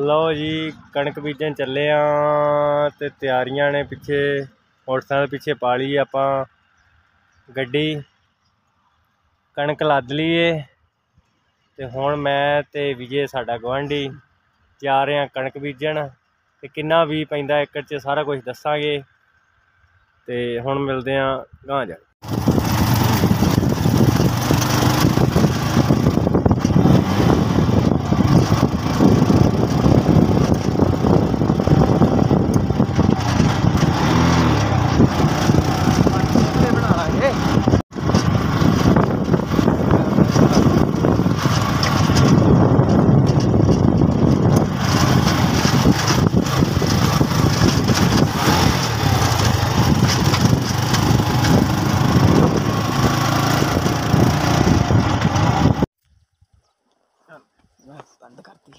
लो जी कणक बीजन चले हाँ ते तैयारियां ने पिछे मोटरसाइकिल पिछे पा ली आपां गड्डी कणक लद लीए ते हुण मैं ते विजय साडा गुआंढी जा रहे हैं कणक बीजन ते किन्ना भी पैंदा एकड़ च सारा कुछ दस्सांगे ते हुण मिलदे आं गांह जा बंद करती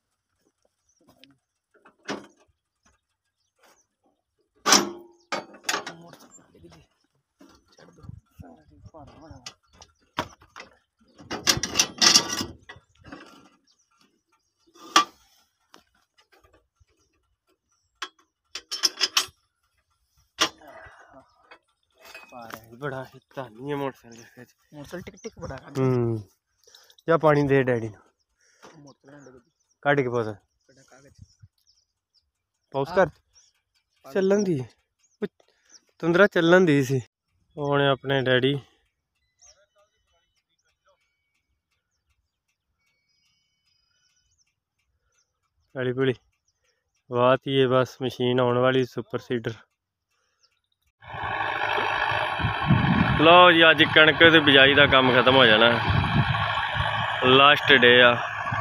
बड़ा हिस्सा नहीं है मोटरसाइकिल टिक टिक बड़ा जा पानी दे डैडी कट के पौधा पाउस कर चलन दी तुंदरा चलन दी सी ओने अपने डैडी पीली पीली बात ही है बस मशीन आने वाली सुपर सीडर। लो जी अज कणक ते बिजाई का काम खत्म हो जाना लास्ट डे आ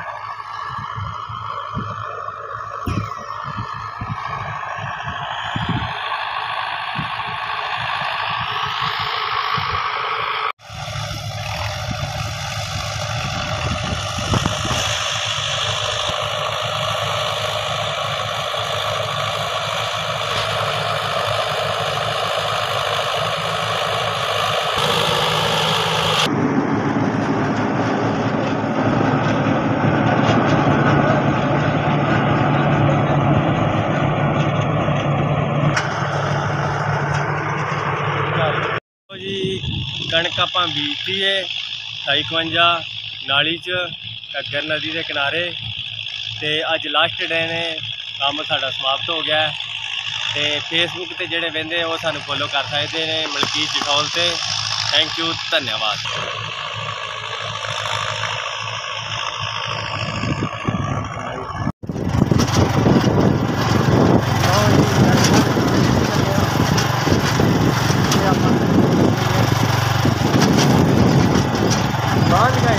कणक आपां बीजती है 251 नाली च घग्गर नदी के किनारे ते अज लास्ट डे ने काम साडा समाप्त हो गया ते फेसबुक ते जेडे वेंदे वो सानू फॉलो कर सकते हैं मलकीत जखौल ते। थैंक यू धन्यवाद।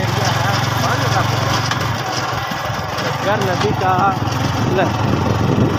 घग्गर नदी का